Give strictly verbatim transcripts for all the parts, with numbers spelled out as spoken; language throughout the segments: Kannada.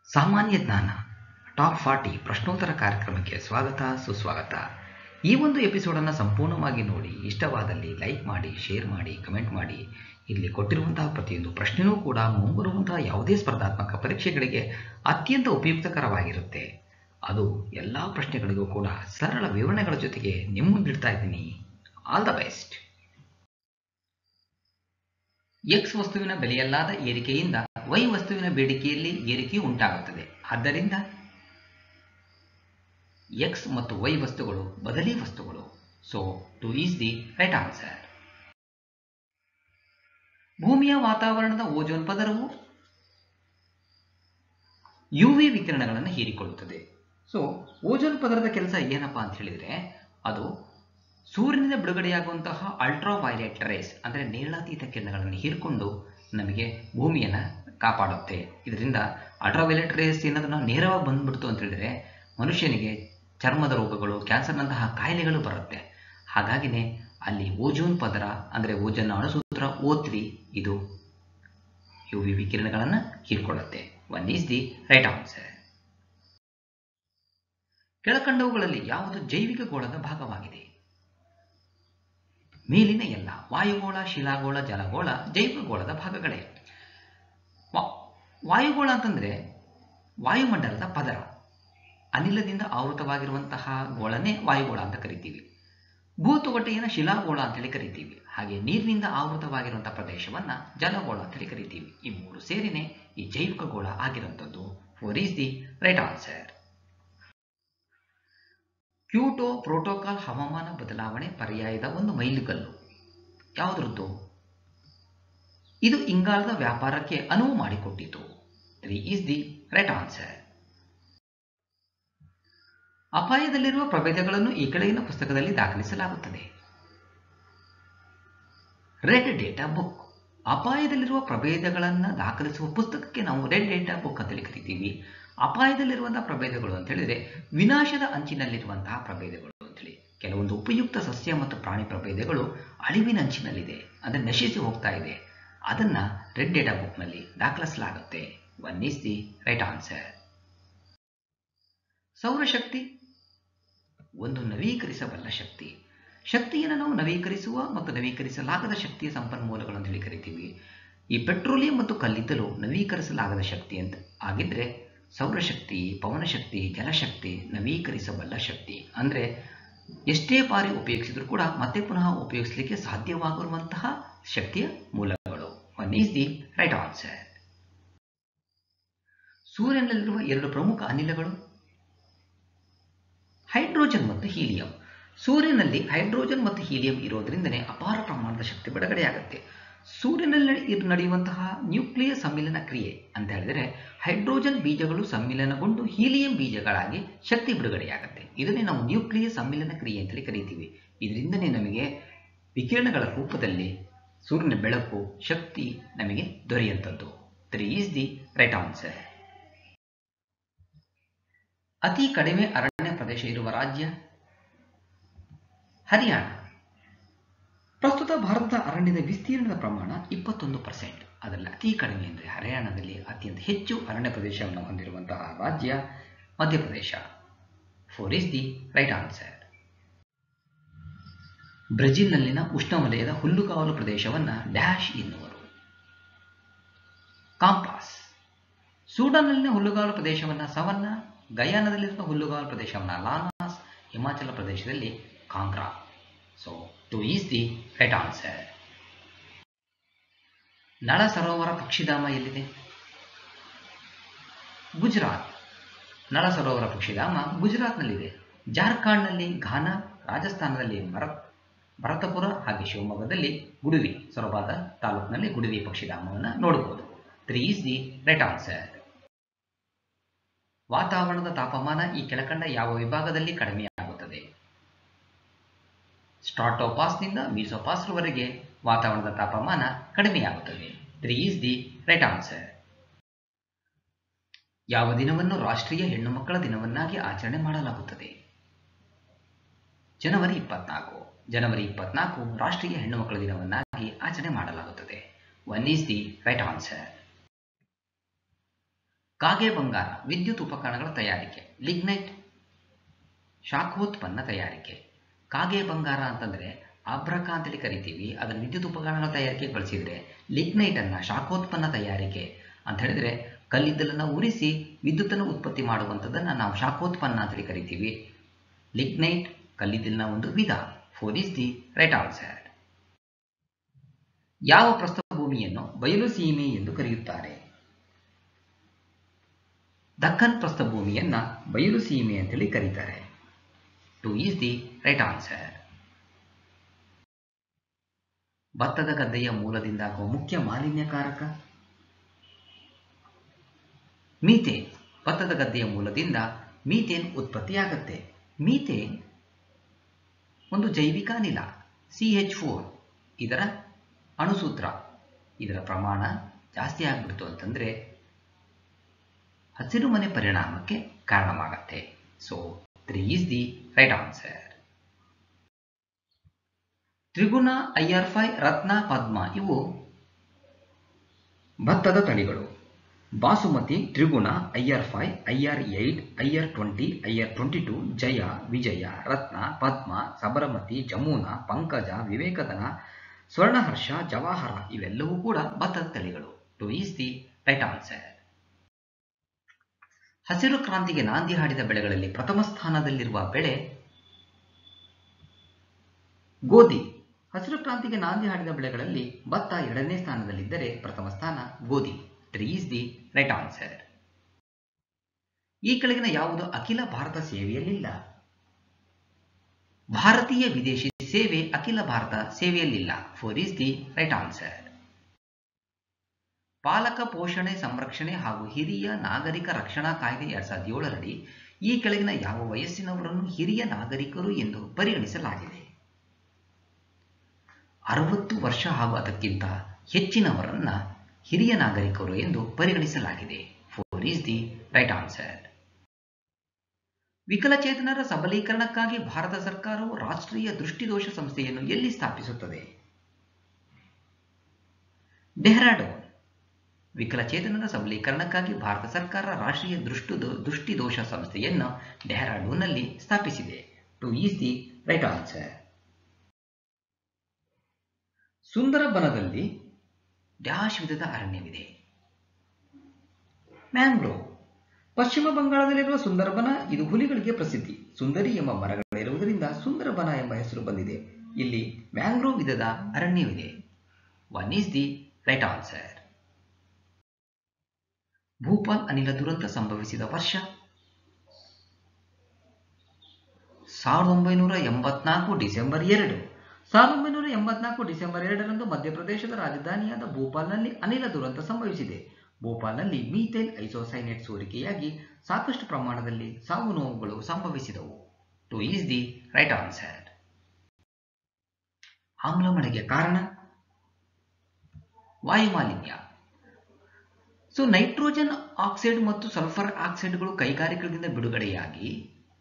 ಸಾಮಾನ್ಯ ಜ್ಞಾನ ಟಾಪ್ ಫಾರ್ಟಿ ಪ್ರಶ್ನೋತ್ತರ ಕಾರ್ಯಕ್ರಮಕ್ಕೆ ಸ್ವಾಗತ ಸುಸ್ವಾಗತ. ಈ ಒಂದು ಎಪಿಸೋಡನ್ನು ಸಂಪೂರ್ಣವಾಗಿ ನೋಡಿ ಇಷ್ಟವಾದಲ್ಲಿ ಲೈಕ್ ಮಾಡಿ, ಶೇರ್ ಮಾಡಿ, ಕಮೆಂಟ್ ಮಾಡಿ. ಇಲ್ಲಿ ಕೊಟ್ಟಿರುವಂತಹ ಪ್ರತಿಯೊಂದು ಪ್ರಶ್ನೆಯೂ ಕೂಡ ಮುಂಬರುವಂತಹ ಯಾವುದೇ ಸ್ಪರ್ಧಾತ್ಮಕ ಪರೀಕ್ಷೆಗಳಿಗೆ ಅತ್ಯಂತ ಉಪಯುಕ್ತಕರವಾಗಿರುತ್ತೆ. ಅದು ಎಲ್ಲ ಪ್ರಶ್ನೆಗಳಿಗೂ ಕೂಡ ಸರಳ ವಿವರಣೆಗಳ ಜೊತೆಗೆ ನಿಮ್ಮ ಮುಂದಿಡ್ತಾ ಇದ್ದೀನಿ. All the best. ಎಕ್ಸ್ ವಸ್ತುವಿನ ಬೆಲೆಯಲ್ಲಾದ ಏರಿಕೆಯಿಂದ ವೈ ವಸ್ತುವಿನ ಬೇಡಿಕೆಯಲ್ಲಿ ಏರಿಕೆಯು ಉಂಟಾಗುತ್ತದೆ. ಆದ್ದರಿಂದ ಎಕ್ಸ್ ಮತ್ತು ವೈ ವಸ್ತುಗಳು ಬದಲಿ ವಸ್ತುಗಳು. So two is the right answer. ಭೂಮಿಯ ವಾತಾವರಣದ ಓಜೋನ್ ಪದರವು ಯು ವಿ ವಿಕಿರಣಗಳನ್ನು ಹೀರಿಕೊಳ್ಳುತ್ತದೆ. ಸೊ ಓಜೋನ್ ಪದರದ ಕೆಲಸ ಏನಪ್ಪಾ ಅಂತ ಹೇಳಿದ್ರೆ, ಅದು ಸೂರ್ಯನಿಂದ ಬಿಡುಗಡೆಯಾಗುವಂತಹ ಅಲ್ಟ್ರಾ ವೈಲೆಟ್ ರೇಸ್ ಅಂದರೆ ನೇರಳಾತೀತ ಕಿರಣಗಳನ್ನು ಹೀರಿಕೊಂಡು ನಮಗೆ ಭೂಮಿಯನ್ನು ಕಾಪಾಡುತ್ತೆ. ಇದರಿಂದ ಅಲ್ಟ್ರಾ ವೈಲೆಟ್ ರೇಸ್ ಏನಾದರೂ ನೇರವಾಗಿ ಬಂದ್ಬಿಡ್ತು ಅಂತ ಹೇಳಿದ್ರೆ ಮನುಷ್ಯನಿಗೆ ಚರ್ಮದ ರೋಗಗಳು, ಕ್ಯಾನ್ಸರ್ನಂತಹ ಕಾಯಿಲೆಗಳು ಬರುತ್ತೆ. ಹಾಗಾಗಿನೇ ಅಲ್ಲಿ ಓಜೋನ್ ಪದರ ಅಂದರೆ ಓಜೋನ್ ಅಣುಸೂತ್ರ ಓ ತ್ರೀ ಇದು ಯು ವಿ ವಿಕಿರಣಗಳನ್ನು ಹೀರಿಕೊಳ್ಳುತ್ತೆ. One is the right answer. ಕೆಳಕಂಡವುಗಳಲ್ಲಿ ಯಾವುದು ಜೈವಿಕ ಗೋಳದ ಭಾಗವಾಗಿದೆ? ಮೇಲಿನ ಎಲ್ಲ ವಾಯುಗೋಳ, ಶಿಲಾಗೋಳ, ಜಲಗೋಳ ಜೈವಿಕ ಗೋಳದ ಭಾಗಗಳೇ. ವಾಯುಗೋಳ ಅಂತಂದ್ರೆ ವಾಯುಮಂಡಲದ ಪದರ, ಅನಿಲದಿಂದ ಆವೃತವಾಗಿರುವಂತಹ ಗೋಳನೇ ವಾಯುಗೋಳ ಅಂತ ಕರಿತೀವಿ. ಭೂತೊಗಟೆಯನ್ನು ಶಿಲಾಗೋಳ ಅಂತೇಳಿ ಕರಿತೀವಿ. ಹಾಗೆ ನೀರಿನಿಂದ ಆವೃತವಾಗಿರುವಂತಹ ಪ್ರದೇಶವನ್ನ ಜಲಗೋಳ ಅಂತೇಳಿ ಕರಿತೀವಿ. ಈ ಮೂರು ಸೇರಿನೇ ಈ ಜೈವಿಕ ಗೋಳ ಆಗಿರುವಂಥದ್ದು. Four is the right answer. Kyoto protocol ಹವಾಮಾನ ಬದಲಾವಣೆ ಪರ್ಯಾಯದ ಒಂದು ಮೈಲುಗಲ್ಲು ಯಾವುದ್ರದ್ದು? ಇದು ಇಂಗಾಲದ ವ್ಯಾಪಾರಕ್ಕೆ ಅನುವು ಮಾಡಿಕೊಟ್ಟಿತು. Three is the right answer. ಅಪಾಯದಲ್ಲಿರುವ ಪ್ರಭೇದಗಳನ್ನು ಈ ಕೆಳಗಿನ ಪುಸ್ತಕದಲ್ಲಿ ದಾಖಲಿಸಲಾಗುತ್ತದೆ. Red data book. ಅಪಾಯದಲ್ಲಿರುವ ಪ್ರಭೇದಗಳನ್ನು ದಾಖಲಿಸುವ ಪುಸ್ತಕಕ್ಕೆ ನಾವು ರೆಡ್ ಡೇಟಾ ಬುಕ್ ಅಂತೇಳಿ ಕರಿತೀವಿ. ಅಪಾಯದಲ್ಲಿರುವಂತಹ ಪ್ರಭೇದಗಳು ಅಂತ ಹೇಳಿದ್ರೆ ವಿನಾಶದ ಅಂಚಿನಲ್ಲಿರುವಂತಹ ಪ್ರಭೇದಗಳು ಅಂತೇಳಿ. ಕೆಲವೊಂದು ಉಪಯುಕ್ತ ಸಸ್ಯ ಮತ್ತು ಪ್ರಾಣಿ ಪ್ರಭೇದಗಳು ಅಳಿವಿನ ಅಂಚಿನಲ್ಲಿದೆ, ಅಂದರೆ ನಶಿಸಿ ಹೋಗ್ತಾ ಇದೆ. ಅದನ್ನ ರೆಡ್ ಡೇಟಾ ಬುಕ್ನಲ್ಲಿ ದಾಖಲಿಸಲಾಗುತ್ತೆ. One is the right answer. ಸೌರಶಕ್ತಿ ಒಂದು ನವೀಕರಿಸಬಲ್ಲ ಶಕ್ತಿ. ಶಕ್ತಿಯನ್ನು ನಾವು ನವೀಕರಿಸುವ ಮತ್ತು ನವೀಕರಿಸಲಾಗದ ಶಕ್ತಿಯ ಸಂಪನ್ಮೂಲಗಳು ಅಂತ ಹೇಳಿ ಕರಿತೀವಿ. ಈ ಪೆಟ್ರೋಲಿಯಂ ಮತ್ತು ಕಲ್ಲಿದ್ದಲು ನವೀಕರಿಸಲಾಗದ ಶಕ್ತಿ ಅಂತ ಆಗಿದ್ರೆ, ಸೌರಶಕ್ತಿ, ಪವನಶಕ್ತಿ, ಜಲಶಕ್ತಿ ನವೀಕರಿಸಬಲ್ಲ ಶಕ್ತಿ. ಅಂದರೆ ಎಷ್ಟೇ ಬಾರಿ ಉಪಯೋಗಿಸಿದ್ರು ಕೂಡ ಮತ್ತೆ ಪುನಃ ಉಪಯೋಗಿಸಲಿಕ್ಕೆ ಸಾಧ್ಯವಾಗಿರುವಂತಹ ಶಕ್ತಿಯ ಮೂಲಗಳು. One is the right answer. ಸೂರ್ಯನಲ್ಲಿರುವ ಎರಡು ಪ್ರಮುಖ ಅನಿಲಗಳು ಹೈಡ್ರೋಜನ್ ಮತ್ತು ಹೀಲಿಯಂ. ಸೂರ್ಯನಲ್ಲಿ ಹೈಡ್ರೋಜನ್ ಮತ್ತು ಹೀಲಿಯಂ ಇರೋದ್ರಿಂದನೇ ಅಪಾರ ಪ್ರಮಾಣದ ಶಕ್ತಿ ಬಿಡುಗಡೆಯಾಗುತ್ತೆ. ಸೂರ್ಯನಲ್ಲಿ ನಡೆಯುವಂತಹ ನ್ಯೂಕ್ಲಿಯರ್ ಸಮ್ಮಿಲನ ಕ್ರಿಯೆ ಅಂತ ಹೇಳಿದರೆ ಹೈಡ್ರೋಜನ್ ಬೀಜಗಳು ಸಮ್ಮಿಲನಗೊಂಡು ಹೀಲಿಯಂ ಬೀಜಗಳಾಗಿ ಶಕ್ತಿ ಬಿಡುಗಡೆಯಾಗುತ್ತೆ. ಇದನ್ನೇ ನಾವು ನ್ಯೂಕ್ಲಿಯರ್ ಸಮ್ಮಿಲನ ಕ್ರಿಯೆ ಅಂತೇಳಿ ಕರೀತೀವಿ. ಇದರಿಂದನೇ ನಮಗೆ ವಿಕಿರಣಗಳ ರೂಪದಲ್ಲಿ ಸೂರ್ಯನ ಬೆಳಕು, ಶಕ್ತಿ ನಮಗೆ ದೊರೆಯುವಂಥದ್ದು. Three is the right answer. ಅತಿ ಕಡಿಮೆ ಅರಣ್ಯ ಪ್ರದೇಶ ಇರುವ ರಾಜ್ಯ ಹರಿಯಾಣ. ಪ್ರಸ್ತುತ ಭಾರತದ ಅರಣ್ಯದ ವಿಸ್ತೀರ್ಣದ ಪ್ರಮಾಣ ಇಪ್ಪತ್ತೊಂದು ಪರ್ಸೆಂಟ್. ಅದರಲ್ಲಿ ಅತಿ ಕಡಿಮೆ ಅಂದರೆ ಹರಿಯಾಣದಲ್ಲಿ ಅತ್ಯಂತ ಹೆಚ್ಚು ಅರಣ್ಯ ಪ್ರದೇಶವನ್ನು ಹೊಂದಿರುವಂತಹ ರಾಜ್ಯ Madhya Pradesh. Four is the right answer. ಬ್ರೆಜಿಲ್ನಲ್ಲಿನ ಉಷ್ಣವಲಯದ ಹುಲ್ಲುಗಾವಲು ಪ್ರದೇಶವನ್ನು ಡ್ಯಾಶ್ ಎನ್ನುವರು. ಕಾಂಪಾಸ್. ಸೂಡಾನ್ನಲ್ಲಿನ ಹುಲ್ಲುಗಾವಲು ಪ್ರದೇಶವನ್ನು ಸವನ್ನಾ, ಗಯಾನದಲ್ಲಿರುವ ಹುಲ್ಲುಗಾವಲು ಪ್ರದೇಶವನ್ನು ಲಾನಾಸ್, ಹಿಮಾಚಲ ಪ್ರದೇಶದಲ್ಲಿ Kangra. So two is the right answer. Nal Sarovar ಪಕ್ಷಿಧಾಮ ಎಲ್ಲಿದೆ? ಗುಜರಾತ್. ನಳ ಸರೋವರ ಪಕ್ಷಿಧಾಮ ಗುಜರಾತ್ನಲ್ಲಿದೆ. ಜಾರ್ಖಂಡ್ನಲ್ಲಿ ಘಾನಾ, ರಾಜಸ್ಥಾನದಲ್ಲಿ ಭರತ್ ಭರತಪುರ ಹಾಗೆ ಶಿವಮೊಗ್ಗದಲ್ಲಿ ಗುಡುವಿ, ಸೊರಬಾದ ತಾಲೂಕಿನಲ್ಲಿ ಗುಡುವಿ ಪಕ್ಷಿಧಾಮವನ್ನು ನೋಡಬಹುದು. Three is the right answer. ವಾತಾವರಣದ ತಾಪಮಾನ ಈ ಕೆಳಕಂಡ ಯಾವ ವಿಭಾಗದಲ್ಲಿ ಕಡಿಮೆಯಾಗುತ್ತದೆ? ಸ್ಟ್ರಾಟೋಪಾಸ್ನಿಂದ ಮೀಸೋಪಾಸ್ವರೆಗೆ ವಾತಾವರಣದ ತಾಪಮಾನ ಕಡಿಮೆಯಾಗುತ್ತದೆ. Three is the right answer. ಯಾವ ದಿನವನ್ನು ರಾಷ್ಟ್ರೀಯ ಹೆಣ್ಣು ಮಕ್ಕಳ ದಿನವನ್ನಾಗಿ ಆಚರಣೆ ಮಾಡಲಾಗುತ್ತದೆ? ಜನವರಿ ಇಪ್ಪತ್ನಾಲ್ಕು. ಜನವರಿ ಇಪ್ಪತ್ನಾಲ್ಕು ರಾಷ್ಟ್ರೀಯ ಹೆಣ್ಣು ಮಕ್ಕಳ ದಿನವನ್ನಾಗಿ ಆಚರಣೆ ಮಾಡಲಾಗುತ್ತದೆ. One is the right answer. ಕಾಗೆ ಬಂಗಾರ ವಿದ್ಯುತ್ ಉಪಕರಣಗಳ ತಯಾರಿಕೆ. ಲಿಗ್ನೈಟ್ ಶಾಖೋತ್ಪನ್ನ ತಯಾರಿಕೆ. ಕಾಗೆ ಬಂಗಾರ ಅಂತಂದರೆ ಅಭ್ರಕ ಅಂತೇಳಿ ಕರಿತೀವಿ, ಅದನ್ನು ವಿದ್ಯುತ್ ಉಪಕರಣಗಳ ತಯಾರಿಕೆಗೆ ಬಳಸಿದರೆ ಲಿಗ್ನೈಟನ್ನು ಶಾಖೋತ್ಪನ್ನ ತಯಾರಿಕೆ ಅಂತ ಹೇಳಿದರೆ ಕಲ್ಲಿದ್ದಲನ್ನು ಉರಿಸಿ ವಿದ್ಯುತ್ತನ್ನು ಉತ್ಪತ್ತಿ ಮಾಡುವಂಥದ್ದನ್ನು ನಾವು ಶಾಖೋತ್ಪನ್ನ ಅಂತೇಳಿ ಕರಿತೀವಿ. ಲಿಗ್ನೈಟ್ ಕಲ್ಲಿದ್ದಲಿನ ಒಂದು ವಿಧ. Four is the right answer. ಯಾವ ಪ್ರಸ್ಥಭೂಮಿಯನ್ನು ಬಯಲು ಸೀಮೆ ಎಂದು ಕರೆಯುತ್ತಾರೆ? ದಕ್ಕನ್ ಪ್ರಸ್ಥಭೂಮಿಯನ್ನ ಬಯಲು ಸೀಮೆ ಅಂತೇಳಿ ಕರೀತಾರೆ. Two is the right answer. ಭತ್ತದ ಗದ್ದೆಯ ಮೂಲದಿಂದಾಗುವ ಮುಖ್ಯ ಮಾಲಿನ್ಯಕಾರಕ ಮೀಥೇನ್. ಭತ್ತದ ಗದ್ದೆಯ ಮೂಲದಿಂದ ಮೀಥೇನ್ ಉತ್ಪತ್ತಿಯಾಗುತ್ತೆ. ಮೀಥೇನ್ ಒಂದು ಜೈವಿಕ ಅನಿಲ, ಸಿ ಎಚ್ ಫೋರ್. ಇದರ ಅಣುಸೂತ್ರ, ಇದರ ಪ್ರಮಾಣ ಜಾಸ್ತಿ ಆಗ್ಬಿಡ್ತು ಅಂತಂದ್ರೆ ಹಸಿರುಮನೆ ಪರಿಣಾಮಕ್ಕೆ ಕಾರಣವಾಗತ್ತೆ. So three is the right answer. Triguna, I R five, Ratna, Padma ಇವು ಭತ್ತದ ತಳಿಗಳು. Basmati, Triguna, I R five, I R eight, I R twenty, I R twenty two, Jaya, Vijaya, Ratna, Padma, Sabarmati, Jamuna, Pankaja, Vivekadhana, Swarnaharsha, Jawahar ಇವೆಲ್ಲವೂ ಕೂಡ ಭತ್ತದ ತಳಿಗಳು. Two is the right answer. ಹಸಿರು ಕ್ರಾಂತಿಗೆ ನಾಂದಿ ಹಾಡಿದ ಬೆಳೆಗಳಲ್ಲಿ ಪ್ರಥಮ ಸ್ಥಾನದಲ್ಲಿರುವ ಬೆಳೆ ಗೋಧಿ. ಹಸಿರು ಕ್ರಾಂತಿಗೆ ನಾಂದಿ ಹಾಡಿದ ಬೆಳೆಗಳಲ್ಲಿ ಭತ್ತ ಎರಡನೇ ಸ್ಥಾನದಲ್ಲಿದ್ದರೆ ಪ್ರಥಮ ಸ್ಥಾನ ಗೋಧಿ. Three is the right answer. ಈ ಕೆಳಗಿನ ಯಾವುದು ಅಖಿಲ ಭಾರತ ಸೇವೆಯಲ್ಲಿಲ್ಲ? ಭಾರತೀಯ ವಿದೇಶಿ ಸೇವೆ ಅಖಿಲ ಭಾರತ ಸೇವೆಯಲ್ಲಿಲ್ಲ. Four is the right answer. ಪಾಲಕ ಪೋಷಣೆ ಸಂರಕ್ಷಣೆ ಹಾಗೂ ಹಿರಿಯ ನಾಗರಿಕ ರಕ್ಷಣಾ ಕಾಯ್ದೆ ಎರಡ್ ಸಾವಿರದ ಏಳರಡಿ ಈ ಕೆಳಗಿನ ಯಾವ ವಯಸ್ಸಿನವರನ್ನು ಹಿರಿಯ ನಾಗರಿಕರು ಎಂದು ಪರಿಗಣಿಸಲಾಗಿದೆ? ಅರವತ್ತು ವರ್ಷ ಹಾಗೂ ಅದಕ್ಕಿಂತ ಹೆಚ್ಚಿನವರನ್ನ ಹಿರಿಯ ನಾಗರಿಕರು ಎಂದು ಪರಿಗಣಿಸಲಾಗಿದೆ. Four is the right answer. ವಿಕಲಚೇತನರ ಸಬಲೀಕರಣಕ್ಕಾಗಿ ಭಾರತ ಸರ್ಕಾರವು ರಾಷ್ಟ್ರೀಯ ದೃಷ್ಟಿದೋಷ ಸಂಸ್ಥೆಯನ್ನು ಎಲ್ಲಿ ಸ್ಥಾಪಿಸುತ್ತದೆ? ಡೆಹ್ರಾಡೂನ್. ವಿಕಲಚೇತನರ ಸಬಲೀಕರಣಕ್ಕಾಗಿ ಭಾರತ ಸರ್ಕಾರ ರಾಷ್ಟ್ರೀಯ ದೃಷ್ಟಿ ದೃಷ್ಟಿದೋಷ ಸಂಸ್ಥೆಯನ್ನು ಡೆಹ್ರಾಡೂನ್ನಲ್ಲಿ ಸ್ಥಾಪಿಸಿದೆ. Two is the right answer. ಸುಂದರಬನದಲ್ಲಿ ಡ್ಯಾಶ್ ವಿಧದ ಅರಣ್ಯವಿದೆ? ಮ್ಯಾಂಗ್ರೋವ್. ಪಶ್ಚಿಮ ಬಂಗಾಳದಲ್ಲಿರುವ ಸುಂದರಬನ ಇದು ಹುಲಿಗಳಿಗೆ ಪ್ರಸಿದ್ಧಿ. ಸುಂದರಿ ಎಂಬ ಮರಗಳಿರುವುದರಿಂದ ಸುಂದರಬನ ಎಂಬ ಹೆಸರು ಬಂದಿದೆ. ಇಲ್ಲಿ ಮ್ಯಾಂಗ್ರೋವ್ ವಿಧದ ಅರಣ್ಯವಿದೆ. One is the right answer. Bhopal ಅನಿಲ ದುರಂತ ಸಂಭವಿಸಿದ ವರ್ಷ ಸಾವಿರದ ಒಂಬೈನೂರ ಎಂಬತ್ನಾಲ್ಕು ಡಿಸೆಂಬರ್ ಎರಡು. ಸಾವಿರದ ಒಂಬೈನೂರ ಎಂಬತ್ನಾಲ್ಕು ಡಿಸೆಂಬರ್ ಎರಡರಂದು ಮಧ್ಯಪ್ರದೇಶದ ರಾಜಧಾನಿಯಾದ ಭೂಪಾಲ್ನಲ್ಲಿ ಅನಿಲ ದುರಂತ ಸಂಭವಿಸಿದೆ. ಭೂಪಾಲ್ನಲ್ಲಿ ಮೀಥೈಲ್ ಐಸೋಸೈನೇಟ್ ಸೋರಿಕೆಯಾಗಿ ಸಾಕಷ್ಟು ಪ್ರಮಾಣದಲ್ಲಿ ಸಾವು ನೋವುಗಳು ಸಂಭವಿಸಿದವು. Two is the right answer. ಆಮ್ಲಮಳೆಗೆ ಕಾರಣ ವಾಯುಮಾಲಿನ್ಯ. ಸೊ ನೈಟ್ರೋಜನ್ ಆಕ್ಸೈಡ್ ಮತ್ತು ಸಲ್ಫರ್ ಆಕ್ಸೈಡ್ಗಳು ಕೈಗಾರಿಕೆಗಳಿಂದ ಬಿಡುಗಡೆಯಾಗಿ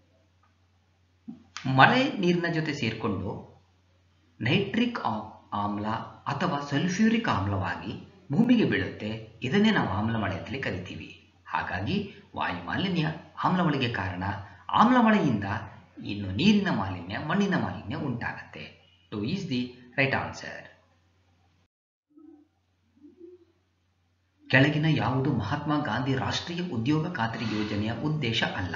ಮಳೆ ನೀರಿನ ಜೊತೆ ಸೇರಿಕೊಂಡು ನೈಟ್ರಿಕ್ ಆಮ್ಲ ಅಥವಾ ಸಲ್ಫ್ಯೂರಿಕ್ ಆಮ್ಲವಾಗಿ ಭೂಮಿಗೆ ಬೀಳುತ್ತೆ. ಇದನ್ನೇ ನಾವು ಆಮ್ಲಮಳೆ ಅಂತಲೇ ಕರಿತೀವಿ. ಹಾಗಾಗಿ ವಾಯುಮಾಲಿನ್ಯ ಆಮ್ಲಮಳೆಗೆ ಕಾರಣ. ಆಮ್ಲಮಳೆಯಿಂದ ಇನ್ನು ನೀರಿನ ಮಾಲಿನ್ಯ, ಮಣ್ಣಿನ ಮಾಲಿನ್ಯ ಉಂಟಾಗತ್ತೆ. Two is the right answer. ಕೆಳಗಿನ ಯಾವುದು ಮಹಾತ್ಮ ಗಾಂಧಿ ರಾಷ್ಟ್ರೀಯ ಉದ್ಯೋಗ ಖಾತ್ರಿ ಯೋಜನೆಯ ಉದ್ದೇಶ ಅಲ್ಲ?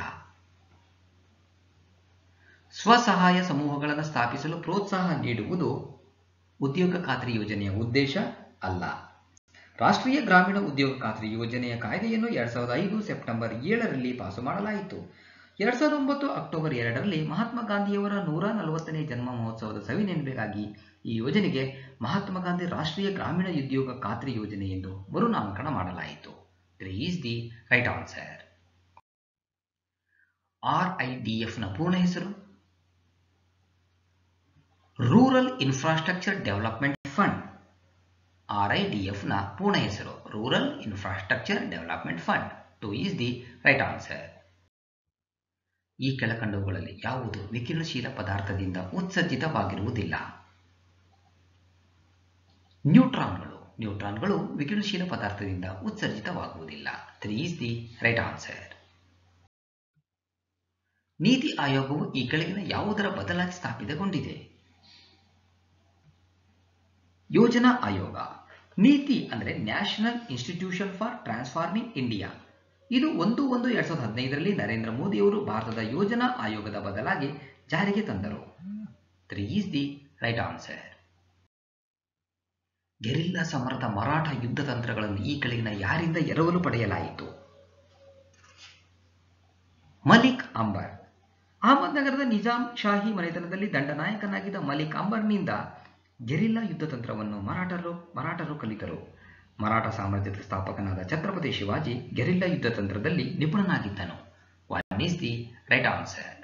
ಸ್ವಸಹಾಯ ಸಮೂಹಗಳನ್ನು ಸ್ಥಾಪಿಸಲು ಪ್ರೋತ್ಸಾಹ ನೀಡುವುದು ಉದ್ಯೋಗ ಖಾತ್ರಿ ಯೋಜನೆಯ ಉದ್ದೇಶ ಅಲ್ಲ. ರಾಷ್ಟ್ರೀಯ ಗ್ರಾಮೀಣ ಉದ್ಯೋಗ ಖಾತ್ರಿ ಯೋಜನೆಯ ಕಾಯ್ದೆಯನ್ನು ಎರಡ್ ಸಾವಿರದ ಐದು ಸೆಪ್ಟೆಂಬರ್ ಏಳರಲ್ಲಿ ಪಾಸು ಮಾಡಲಾಯಿತು. ಎರಡ್ ಸಾವಿರದ ಒಂಬತ್ತು ಅಕ್ಟೋಬರ್ ಎರಡರಲ್ಲಿ ಮಹಾತ್ಮ ಗಾಂಧಿಯವರ ನೂರ ನಲವತ್ತನೇ ಜನ್ಮ ಮಹೋತ್ಸವದ ಸವಿನೆನಪಿಗಾಗಿ ಈ ಯೋಜನೆಗೆ ಮಹಾತ್ಮ ಗಾಂಧಿ ರಾಷ್ಟ್ರೀಯ ಗ್ರಾಮೀಣ ಉದ್ಯೋಗ ಖಾತ್ರಿ ಯೋಜನೆ ಎಂದು ಮರುನಾಮಕರಣ ಮಾಡಲಾಯಿತು. Three is the right answer. R I D F ನ ಪೂರ್ಣ ಹೆಸರು? Rural infrastructure development fund. R I D F ನ ಪೂರ್ಣ ಹೆಸರು rural infrastructure development fund. Two is the right answer. ಈ ಕೆಳಕಂಡವುಗಳಲ್ಲಿ ಯಾವುದು ವಿಕಿರಣಶೀಲ ಪದಾರ್ಥದಿಂದ ಉತ್ಸರ್ಜಿತವಾಗಿರುವುದಿಲ್ಲ? ನ್ಯೂಟ್ರಾನ್ಗಳು. ನ್ಯೂಟ್ರಾನ್ಗಳು ವಿಕಿರಣಶೀಲ ಪದಾರ್ಥದಿಂದ ಉತ್ಸರ್ಜಿತವಾಗುವುದಿಲ್ಲ. Three is the right answer. NITI ಆಯೋಗವು ಈ ಕೆಳಗಿನ ಯಾವುದರ ಬದಲಾಗಿ ಸ್ಥಾಪಿತಗೊಂಡಿದೆ? ಯೋಜನಾ ಆಯೋಗ. ನೀತಿ ಅಂದರೆ national institution for transforming India. ಇದು ಒಂದು ಒಂದು ಎರಡ್ ಸಾವಿರದ ಹದಿನೈದರಲ್ಲಿ ನರೇಂದ್ರ ಮೋದಿಯವರು ಭಾರತದ ಯೋಜನಾ ಆಯೋಗದ ಬದಲಾಗಿ ಜಾರಿಗೆ ತಂದರು. Three is the right answer. Guerrilla ಸಮರದ ಮರಾಠ ಯುದ್ಧ ತಂತ್ರಗಳನ್ನು ಈ ಕೆಳಗಿನ ಯಾರಿಂದ ಎರವಲು ಪಡೆಯಲಾಯಿತು? ಮಲಿಕ್ ಅಂಬರ್. ಅಹಮದ್ನಗರದ ನಿಜಾಂ ಶಾಹಿ ಮನೆತನದಲ್ಲಿ ದಂಡನಾಯಕನಾಗಿದ್ದ ಮಲಿಕ್ ಅಂಬರ್ನಿಂದ ಗೆರಿಲ್ಲಾ ಯುದ್ಧ ತಂತ್ರವನ್ನು ಮರಾಠರು ಮರಾಠರು ಕಲಿತರು. ಮರಾಠ ಸಾಮ್ರಾಜ್ಯದ ಸ್ಥಾಪಕನಾದ ಛತ್ರಪತಿ ಶಿವಾಜಿ ಗೆರಿಲ್ಲಾ ಯುದ್ಧ ತಂತ್ರದಲ್ಲಿ ನಿಪುಣನಾಗಿದ್ದನು. One is the right answer.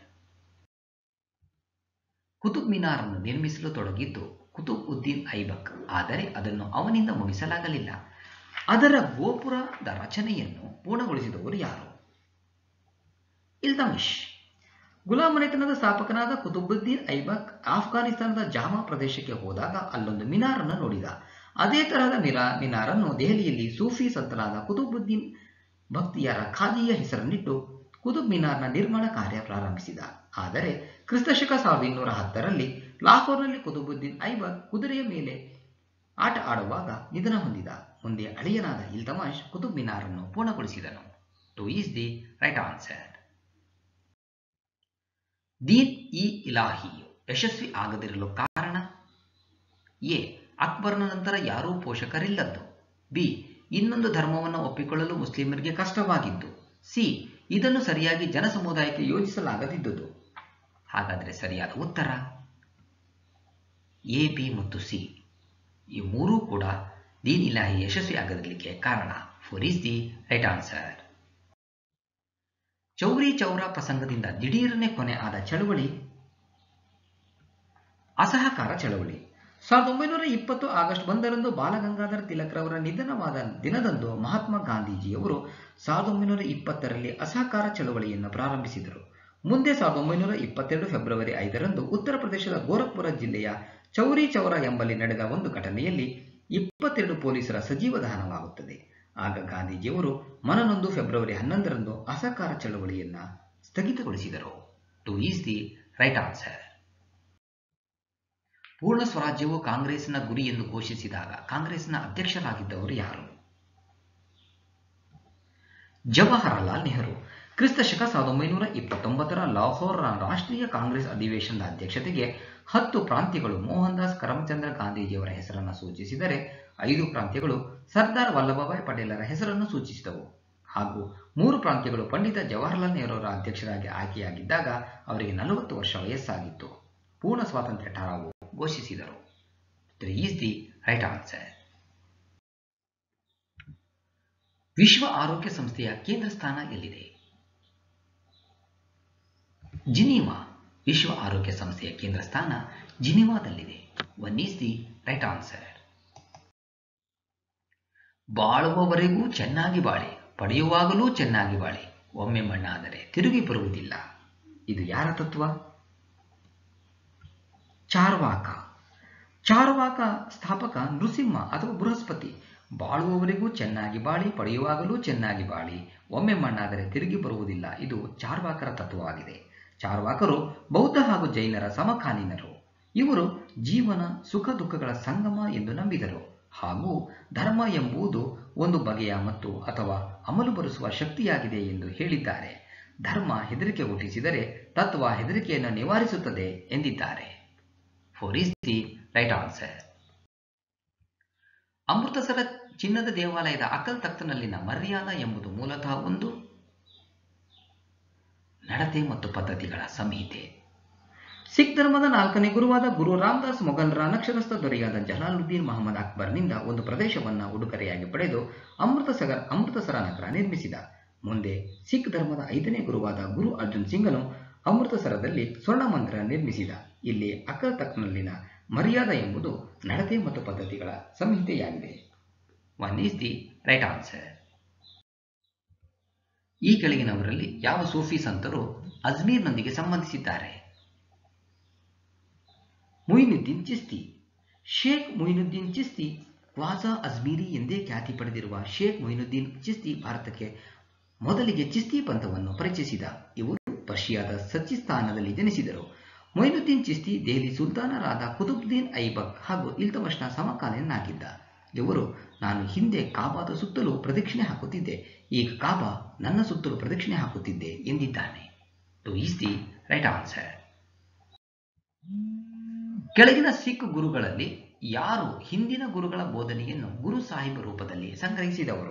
Qutub Minar ಅನ್ನು ನಿರ್ಮಿಸಲು ತೊಡಗಿದ್ದು ಕುತುಬ್ ಉದ್ದೀನ್ ಐಬಕ್, ಆದರೆ ಅದನ್ನು ಅವನಿಂದ ಮುಗಿಸಲಾಗಲಿಲ್ಲ. ಅದರ ಗೋಪುರದ ರಚನೆಯನ್ನು ಪೂರ್ಣಗೊಳಿಸಿದವರು ಯಾರು? ಇಲ್ತಮಿಷ್. ಗುಲಾಂ ಮನೆತನದ ಸ್ಥಾಪಕನಾದ ಕುತುಬುದ್ದೀನ್ ಐಬಕ್ ಆಫ್ಘಾನಿಸ್ತಾನದ ಜಾಮಾ ಪ್ರದೇಶಕ್ಕೆ ಹೋದಾಗ ಅಲ್ಲೊಂದು ಮಿನಾರ್ ಅನ್ನು ನೋಡಿದ. ಅದೇ ತರಹದ ಮಿರಾ ಮಿನಾರನ್ನು ದೆಹಲಿಯಲ್ಲಿ ಸೂಫಿ ಸಂತನಾದ ಕುತುಬುದ್ದೀನ್ ಭಕ್ತಿಯಾರ ಖಾಜಿಯ ಹೆಸರನ್ನಿಟ್ಟು ಕುತುಬ್ ಮಿನಾರ್ನ ನಿರ್ಮಾಣ ಕಾರ್ಯ ಪ್ರಾರಂಭಿಸಿದ. ಆದರೆ ಕ್ರಿಸ್ತಶಕ ಸಾವಿರದ ಇನ್ನೂರ ಹತ್ತರಲ್ಲಿ ಲಾಹೋರ್ನಲ್ಲಿ ಕುತುಬುದ್ದೀನ್ ಐಬಕ್ ಕುದುರೆಯ ಮೇಲೆ ಆಟ ಆಡುವಾಗ ನಿಧನ ಹೊಂದಿದ. ಮುಂದೆ ಅಳಿಯನಾದ ಇಲ್ತಮಿಷ್ ಕುತುಬ್ ಮಿನಾರ್ ಅನ್ನು ಪೂರ್ಣಗೊಳಿಸಿದನು. Two is the right answer. Din i ಇಲಾಹಿಯು ಯಶಸ್ವಿ ಆಗದಿರಲು ಕಾರಣ? ಎ. ಅಕ್ಬರ್ನ ನಂತರ ಯಾರೂ ಪೋಷಕರಿಲ್ಲದ್ದು. ಬಿ. ಇನ್ನೊಂದು ಧರ್ಮವನ್ನು ಒಪ್ಪಿಕೊಳ್ಳಲು ಮುಸ್ಲಿಮರಿಗೆ ಕಷ್ಟವಾಗಿದ್ದು. ಸಿ. ಇದನ್ನು ಸರಿಯಾಗಿ ಜನಸಮುದಾಯಕ್ಕೆ ಯೋಜಿಸಲಾಗದಿದ್ದುದು. ಹಾಗಾದರೆ ಸರಿಯಾದ ಉತ್ತರ ಎ, ಬಿ ಮತ್ತು ಸಿ. ಈ ಮೂರೂ ಕೂಡ ದೀನ್ ಇಲಾಹಿ ಯಶಸ್ವಿ ಆಗದಿರಲಿಕ್ಕೆ ಕಾರಣ. Four is the right answer. Chauri Chaura ಪ್ರಸಂಗದಿಂದ ದಿಢೀರನೆ ಕೊನೆ ಆದ ಚಳವಳಿ ಅಸಹಕಾರ ಚಳವಳಿ. ಸಾವಿರದ ಒಂಬೈನೂರ ಇಪ್ಪತ್ತು ಆಗಸ್ಟ್ ಒಂದರಂದು ಬಾಲಗಂಗಾಧರ ತಿಲಕ್ರವರ ನಿಧನವಾದ ದಿನದಂದು ಮಹಾತ್ಮ ಗಾಂಧೀಜಿಯವರು ಸಾವಿರದ ಒಂಬೈನೂರ ಇಪ್ಪತ್ತರಲ್ಲಿ ಅಸಹಕಾರ ಚಳವಳಿಯನ್ನು ಪ್ರಾರಂಭಿಸಿದರು. ಮುಂದೆ ಸಾವಿರದ ಒಂಬೈನೂರ ಇಪ್ಪತ್ತೆರಡು ಫೆಬ್ರವರಿ ಐದರಂದು ಉತ್ತರ ಪ್ರದೇಶದ ಗೋರಖ್ಪುರ ಜಿಲ್ಲೆಯ ಚೌರಿ ಚೌರಾ ಎಂಬಲ್ಲಿ ನಡೆದ ಒಂದು ಘಟನೆಯಲ್ಲಿ ಇಪ್ಪತ್ತೆರಡು ಪೊಲೀಸರ ಸಜೀವ ದಹನವಾಗುತ್ತದೆ. ಆಗ ಗಾಂಧೀಜಿಯವರು ಮನನೊಂದು ಫೆಬ್ರವರಿ ಹನ್ನೊಂದರಂದು ಅಸಹಕಾರ ಚಳವಳಿಯನ್ನು ಸ್ಥಗಿತಗೊಳಿಸಿದರು. Two is the right answer. ಪೂರ್ಣ ಸ್ವರಾಜ್ಯವು ಕಾಂಗ್ರೆಸ್ನ ಗುರಿ ಎಂದು ಘೋಷಿಸಿದಾಗ ಕಾಂಗ್ರೆಸ್ನ ಅಧ್ಯಕ್ಷರಾಗಿದ್ದವರು ಯಾರು? ಜವಾಹರಲಾಲ್ ನೆಹರು. ಕ್ರಿಸ್ತಶಕ ಸಾವಿರದ ಒಂಬೈನೂರ ಇಪ್ಪತ್ತೊಂಬತ್ತರ ಲಾಹೋರ್ ರಾಷ್ಟ್ರೀಯ ಕಾಂಗ್ರೆಸ್ ಅಧಿವೇಶನದ ಅಧ್ಯಕ್ಷತೆಗೆ ಹತ್ತು ಪ್ರಾಂತ್ಯಗಳು ಮೋಹನ್ ದಾಸ್ ಕರಮ್ಚಂದ್ರ ಗಾಂಧೀಜಿಯವರ ಹೆಸರನ್ನು ಸೂಚಿಸಿದರೆ ಐದು ಪ್ರಾಂತ್ಯಗಳು ಸರ್ದಾರ್ ವಲ್ಲಭಭಾಯ್ ಪಟೇಲರ ಹೆಸರನ್ನು ಸೂಚಿಸಿದವು ಹಾಗೂ ಮೂರು ಪ್ರಾಂತ್ಯಗಳು ಪಂಡಿತ ಜವಾಹರಲಾಲ್ ನೆಹರುವರ ಅಧ್ಯಕ್ಷರಾಗಿ ಆಯ್ಕೆಯಾಗಿದ್ದಾಗ ಅವರಿಗೆ ನಲವತ್ತು ವರ್ಷ ವಯಸ್ಸಾಗಿತ್ತು. ಪೂರ್ಣ ಸ್ವಾತಂತ್ರ್ಯ ಠರಾವು ಘೋಷಿಸಿದರು. Three is the right answer. ವಿಶ್ವ ಆರೋಗ್ಯ ಸಂಸ್ಥೆಯ ಕೇಂದ್ರ ಸ್ಥಾನ ಎಲ್ಲಿದೆ? ಜಿನೀವಾ. ವಿಶ್ವ ಆರೋಗ್ಯ ಸಂಸ್ಥೆಯ ಕೇಂದ್ರ ಸ್ಥಾನ ಜಿನೀವಾದಲ್ಲಿದೆ. One is the right answer. ಬಾಳುವವರೆಗೂ ಚೆನ್ನಾಗಿ ಬಾಳಿ, ಪಡೆಯುವಾಗಲೂ ಚೆನ್ನಾಗಿ ಬಾಳಿ, ಒಮ್ಮೆ ಮಣ್ಣಾದರೆ ತಿರುಗಿ ಬರುವುದಿಲ್ಲ. ಇದು ಯಾರ ತತ್ವ? ಚಾರ್ವಾಕ. ಚಾರ್ವಾಕ ಸ್ಥಾಪಕ ನೃಸಿಂಹ ಅಥವಾ ಬೃಹಸ್ಪತಿ. ಬಾಳುವವರೆಗೂ ಚೆನ್ನಾಗಿ ಬಾಳಿ, ಪಡೆಯುವಾಗಲೂ ಚೆನ್ನಾಗಿ ಬಾಳಿ, ಒಮ್ಮೆ ಮಣ್ಣಾದರೆ ತಿರುಗಿ ಬರುವುದಿಲ್ಲ. ಇದು ಚಾರ್ವಾಕರ ತತ್ವವಾಗಿದೆ. ಚಾರ್ವಾಕರು ಬೌದ್ಧ ಹಾಗೂ ಜೈನರ ಸಮಕಾಲೀನರು. ಇವರು ಜೀವನ ಸುಖ ದುಃಖಗಳ ಸಂಗಮ ಎಂದು ನಂಬಿದರು ಹಾಗೂ ಧರ್ಮ ಎಂಬುದು ಒಂದು ಬಗೆಯ ಮತ್ತು ಅಥವಾ ಅಮಲು ಬರೆಸುವ ಶಕ್ತಿಯಾಗಿದೆ ಎಂದು ಹೇಳಿದ್ದಾರೆ. ಧರ್ಮ ಹೆದರಿಕೆ ಹುಟ್ಟಿಸಿದರೆ ತತ್ವ ಹೆದರಿಕೆಯನ್ನು ನಿವಾರಿಸುತ್ತದೆ ಎಂದಿದ್ದಾರೆ. Four is the right answer. Amritsar ಚಿನ್ನದ ದೇವಾಲಯದ ಅಕಲ್ ತಖ್ತ್ನಲ್ಲಿನ ಮರ್ಯಾದ ಎಂಬುದು ಮೂಲತಃ ಒಂದು ನಡತೆ ಮತ್ತು ಪದ್ಧತಿಗಳ ಸಂಹಿತೆ. ಸಿಖ್ ಧರ್ಮದ ನಾಲ್ಕನೇ ಗುರುವಾದ ಗುರು ರಾಮದಾಸ್ ಮೊಘಲರ ಅನಕ್ಷರಸ್ಥ ದೊರೆಯಾದ ಜಲಾಲುದ್ದೀನ್ ಮಹಮ್ಮದ್ ಅಕ್ಬರ್ನಿಂದ ಒಂದು ಪ್ರದೇಶವನ್ನು ಉಡುಗೊರೆಯಾಗಿ ಪಡೆದು ಅಮೃತಸರ ಅಮೃತಸರ ನಗರ ನಿರ್ಮಿಸಿದ. ಮುಂದೆ ಸಿಖ್ ಧರ್ಮದ ಐದನೇ ಗುರುವಾದ ಗುರು ಅರ್ಜುನ್ ಸಿಂಗನು ಅಮೃತಸರದಲ್ಲಿ ಸ್ವರ್ಣ ಮಂದಿರ ನಿರ್ಮಿಸಿದ. ಇಲ್ಲಿ ಅಕಲ್ ತಖ್ತ್ನಲ್ಲಿನ ಮರ್ಯಾದ ಎಂಬುದು ನಡತೆ ಮತ್ತು ಪದ್ಧತಿಗಳ ಸಂಹಿತೆಯಾಗಿದೆ. One is the right answer. ಈ ಕೆಳಗಿನವರಲ್ಲಿ ಯಾವ ಸೂಫಿ ಸಂತರು ಅಜ್ಮೀರ್ನೊಂದಿಗೆ ಸಂಬಂಧಿಸಿದ್ದಾರೆ? ಮುಯಿನುದ್ದೀನ್ ಚಿಸ್ತಿ. ಶೇಖ್ ಮುಯಿನುದ್ದೀನ್ ಚಿಸ್ತಿ ಖ್ವಾಜಾ ಅಜ್ಮೀರಿ ಎಂದೇ ಖ್ಯಾತಿ ಪಡೆದಿರುವ ಶೇಖ್ ಮೊಯಿನುದ್ದೀನ್ ಚಿಸ್ತಿ ಭಾರತಕ್ಕೆ ಮೊದಲಿಗೆ ಚಿಸ್ತಿ ಪಂಥವನ್ನು ಪರಿಚಯಿಸಿದ. ಇವರು ಪರ್ಷಿಯಾದ ಸಚಿಸ್ತಾನದಲ್ಲಿ ಜನಿಸಿದರು. ಮೊಯಿನುದ್ದೀನ್ ಚಿಸ್ತಿ ದೆಹಲಿ ಸುಲ್ತಾನರಾದ ಕುತುಬುದ್ದೀನ್ ಐಬಕ್ ಹಾಗೂ ಇಲ್ತಮಷ್ನ ಸಮಕಾಲೀನನಾಗಿದ್ದ. ಇವರು, ನಾನು ಹಿಂದೆ ಕಾಬಾದ ಸುತ್ತಲೂ ಪ್ರದಕ್ಷಿಣೆ ಹಾಕುತ್ತಿದ್ದೆ, ಈಗ ಕಾಬಾ ನನ್ನ ಸುತ್ತಲೂ ಪ್ರದಕ್ಷಿಣೆ ಹಾಕುತ್ತಿದ್ದೆ ಎಂದಿದ್ದಾನೆ. Two is the right answer. ಕೆಳಗಿನ ಸಿಖ್ ಗುರುಗಳಲ್ಲಿ ಯಾರು ಹಿಂದಿನ ಗುರುಗಳ ಬೋಧನೆಯನ್ನು ಗುರು ಸಾಹಿಬ್ ರೂಪದಲ್ಲಿ ಸಂಗ್ರಹಿಸಿದವರು?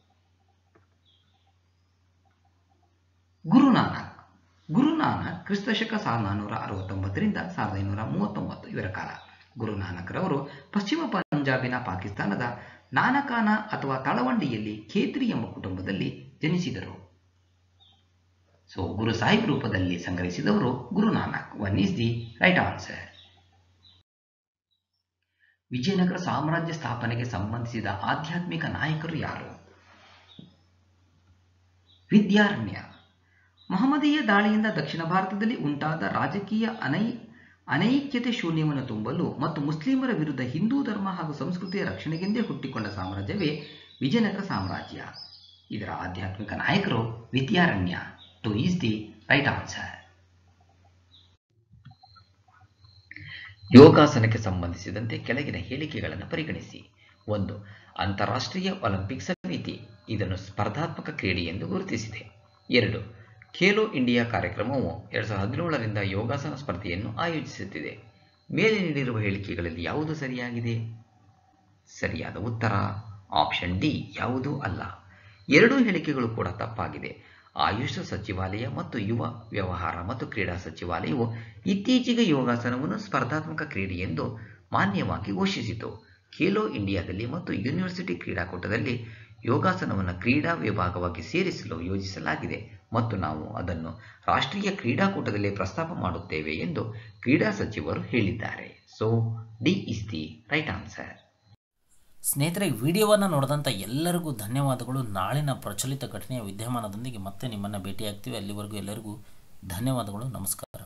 ಗುರುನಾನಕ್. ಗುರುನಾನಕ್ ಕ್ರಿಸ್ತಶಕ ಸಾವಿರದ ನಾನ್ನೂರ ಅರವತ್ತೊಂಬತ್ತರಿಂದ ಸಾವಿರದ ಐನೂರ ಮೂವತ್ತೊಂಬತ್ತು ಇವರ ಕಾಲ. ಗುರುನಾನಕ್ರವರು ಪಶ್ಚಿಮ ಪಂಜಾಬಿನ ಪಾಕಿಸ್ತಾನದ ನಾನಕಾನ ಅಥವಾ ತಳವಂಡಿಯಲ್ಲಿ ಖೇತ್ರಿ ಎಂಬ ಕುಟುಂಬದಲ್ಲಿ ಜನಿಸಿದರು. ಸೊ ಗುರು ಸಾಹಿಬ್ ರೂಪದಲ್ಲಿ ಸಂಗ್ರಹಿಸಿದವರು Guru Nanak. One is the right answer. Vijayanagara ಸಾಮ್ರಾಜ್ಯ ಸ್ಥಾಪನೆಗೆ ಸಂಬಂಧಿಸಿದ ಆಧ್ಯಾತ್ಮಿಕ ನಾಯಕರು ಯಾರು? ವಿದ್ಯಾರಣ್ಯ. ಮಹಮ್ಮದೀಯ ದಾಳಿಯಿಂದ ದಕ್ಷಿಣ ಭಾರತದಲ್ಲಿ ಉಂಟಾದ ರಾಜಕೀಯ ಅನೈ ಅನೈಕ್ಯತೆ ಶೂನ್ಯವನ್ನು ತುಂಬಲು ಮತ್ತು ಮುಸ್ಲಿಮರ ವಿರುದ್ಧ ಹಿಂದೂ ಧರ್ಮ ಹಾಗೂ ಸಂಸ್ಕೃತಿಯ ರಕ್ಷಣೆಗೆಂದೇ ಹುಟ್ಟಿಕೊಂಡ ಸಾಮ್ರಾಜ್ಯವೇ ವಿಜಯನಗರ ಸಾಮ್ರಾಜ್ಯ. ಇದರ ಆಧ್ಯಾತ್ಮಿಕ ನಾಯಕರು Vidyaranya. Two is the right answer. ಯೋಗಾಸನಕ್ಕೆ ಸಂಬಂಧಿಸಿದಂತೆ ಕೆಳಗಿನ ಹೇಳಿಕೆಗಳನ್ನು ಪರಿಗಣಿಸಿ. ಒಂದು, ಅಂತಾರಾಷ್ಟ್ರೀಯ ಒಲಿಂಪಿಕ್ ಸಮಿತಿ ಇದನ್ನು ಸ್ಪರ್ಧಾತ್ಮಕ ಕ್ರೀಡೆ ಎಂದು ಗುರುತಿಸಿದೆ. ಎರಡು, ಖೇಲೋ ಇಂಡಿಯಾ ಕಾರ್ಯಕ್ರಮವು ಎರಡು ಸಾವಿರದ ಹದಿನೇಳರಿಂದ ಯೋಗಾಸನ ಸ್ಪರ್ಧೆಯನ್ನು ಆಯೋಜಿಸುತ್ತಿದೆ. ಮೇಲೆ ನೀಡಿರುವ ಹೇಳಿಕೆಗಳಲ್ಲಿ ಯಾವುದು ಸರಿಯಾಗಿದೆ? ಸರಿಯಾದ ಉತ್ತರ ಆಪ್ಷನ್ ಡಿ ಯಾವುದೂ ಅಲ್ಲ. ಎರಡೂ ಹೇಳಿಕೆಗಳು ಕೂಡ ತಪ್ಪಾಗಿದೆ. ಆಯುಷ್ ಸಚಿವಾಲಯ ಮತ್ತು ಯುವ ವ್ಯವಹಾರ ಮತ್ತು ಕ್ರೀಡಾ ಸಚಿವಾಲಯವು ಇತ್ತೀಚೆಗೆ ಯೋಗಾಸನವನ್ನು ಸ್ಪರ್ಧಾತ್ಮಕ ಕ್ರೀಡೆ ಎಂದು ಮಾನ್ಯವಾಗಿ ಘೋಷಿಸಿತು. ಖೇಲೋ ಇಂಡಿಯಾದಲ್ಲಿ ಮತ್ತು ಯೂನಿವರ್ಸಿಟಿ ಕ್ರೀಡಾಕೂಟದಲ್ಲಿ ಯೋಗಾಸನವನ್ನು ಕ್ರೀಡಾ ವಿಭಾಗವಾಗಿ ಸೇರಿಸಲು ಯೋಜಿಸಲಾಗಿದೆ ಮತ್ತು ನಾವು ಅದನ್ನು ರಾಷ್ಟ್ರೀಯ ಕ್ರೀಡಾಕೂಟದಲ್ಲಿ ಪ್ರಸ್ತಾಪ ಮಾಡುತ್ತೇವೆ ಎಂದು ಕ್ರೀಡಾ ಸಚಿವರು ಹೇಳಿದ್ದಾರೆ. So D is the right answer. ಸ್ನೇಹಿತರೆ, ವಿಡಿಯೋವನ್ನು ನೋಡಿದಂಥ ಎಲ್ಲರಿಗೂ ಧನ್ಯವಾದಗಳು. ನಾಳಿನ ಪ್ರಚಲಿತ ಘಟನೆಯ ವಿದ್ಯಮಾನದೊಂದಿಗೆ ಮತ್ತೆ ನಿಮ್ಮನ್ನು ಭೇಟಿಯಾಗ್ತೀವಿ. ಅಲ್ಲಿವರೆಗೂ ಎಲ್ಲರಿಗೂ ಧನ್ಯವಾದಗಳು. ನಮಸ್ಕಾರ.